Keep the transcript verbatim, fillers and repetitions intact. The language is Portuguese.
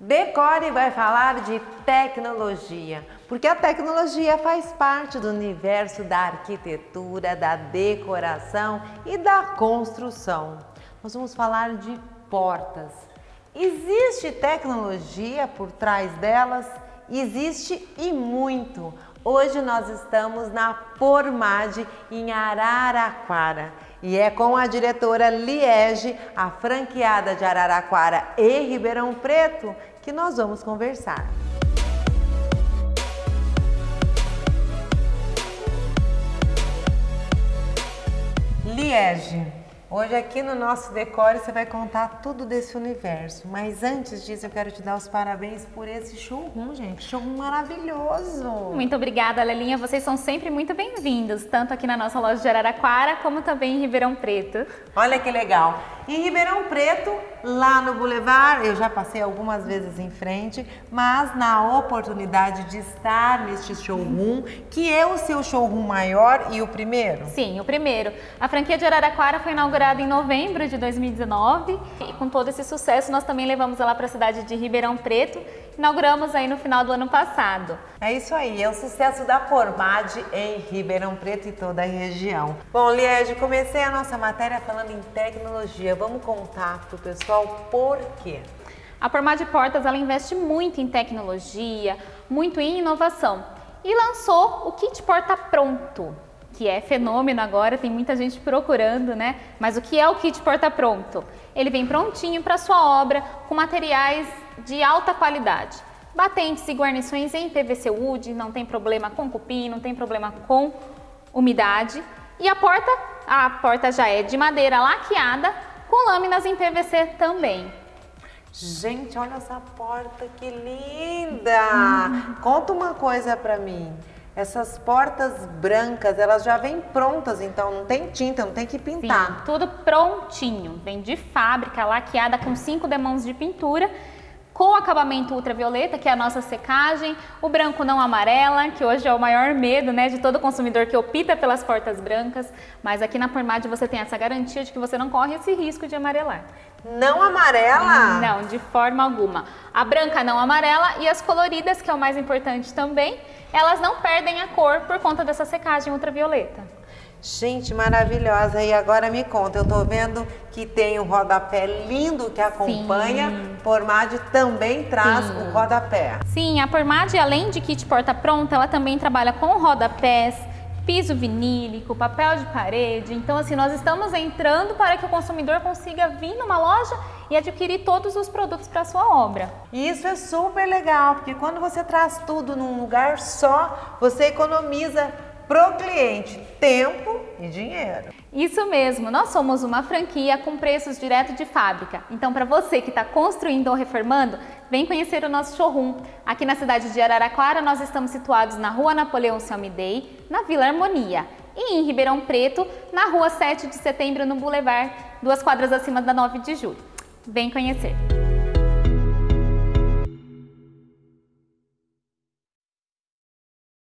Decore vai falar de tecnologia, porque a tecnologia faz parte do universo da arquitetura, da decoração e da construção. Nós vamos falar de portas. Existe tecnologia por trás delas? Existe e muito. Hoje nós estamos na Pormad em Araraquara e é com a diretora Liege, a franqueada de Araraquara e Ribeirão Preto, que nós vamos conversar. Liege, hoje aqui no nosso Decore você vai contar tudo desse universo, mas antes disso eu quero te dar os parabéns por esse showroom, gente, showroom maravilhoso! Muito obrigada, Lelinha, vocês são sempre muito bem-vindos, tanto aqui na nossa loja de Araraquara, como também em Ribeirão Preto. Olha que legal! Em Ribeirão Preto, lá no Boulevard, eu já passei algumas vezes em frente, mas na oportunidade de estar neste showroom, que é o seu showroom maior e o primeiro? Sim, o primeiro. A franquia de Araraquara foi inaugurada em novembro de dois mil e dezenove e com todo esse sucesso nós também levamos ela para a cidade de Ribeirão Preto. Inauguramos aí no final do ano passado. É isso aí, é o sucesso da Pormad em Ribeirão Preto e toda a região. Bom, Liege, comecei a nossa matéria falando em tecnologia. Vamos contar para o pessoal por quê? A Pormad Portas ela investe muito em tecnologia, muito em inovação e lançou o kit porta pronto, que é fenômeno agora, tem muita gente procurando, né? Mas o que é o kit porta pronto? Ele vem prontinho para sua obra, com materiais de alta qualidade. Batentes e guarnições em P V C Wood, não tem problema com cupim, não tem problema com umidade. E a porta, a porta já é de madeira laqueada, com lâminas em P V C também. Gente, olha essa porta, que linda! Hum. Conta uma coisa pra mim. Essas portas brancas, elas já vêm prontas, então não tem tinta, não tem que pintar. Sim, tudo prontinho. Vem de fábrica, laqueada com cinco demãos de pintura, com acabamento ultravioleta, que é a nossa secagem, o branco não amarela, que hoje é o maior medo, né, de todo consumidor que opta pelas portas brancas, mas aqui na Pormad você tem essa garantia de que você não corre esse risco de amarelar. Não amarela? Não, de forma alguma. A branca não amarela e as coloridas, que é o mais importante também, elas não perdem a cor por conta dessa secagem ultravioleta. Gente, maravilhosa. E agora me conta, eu tô vendo que tem um rodapé lindo que acompanha. Sim. Pormad também traz Sim. o rodapé. Sim, a Pormad, além de kit porta pronta, ela também trabalha com rodapés, piso vinílico, papel de parede. Então, assim, nós estamos entrando para que o consumidor consiga vir numa loja e adquirir todos os produtos para a sua obra. E isso é super legal, porque quando você traz tudo num lugar só, você economiza pro cliente tempo e dinheiro. Isso mesmo, nós somos uma franquia com preços direto de fábrica. Então, para você que está construindo ou reformando, vem conhecer o nosso showroom. Aqui na cidade de Araraquara, nós estamos situados na Rua Napoleão Selmidei, na Vila Harmonia. E em Ribeirão Preto, na Rua sete de Setembro, no Boulevard, duas quadras acima da nove de julho. Vem conhecer!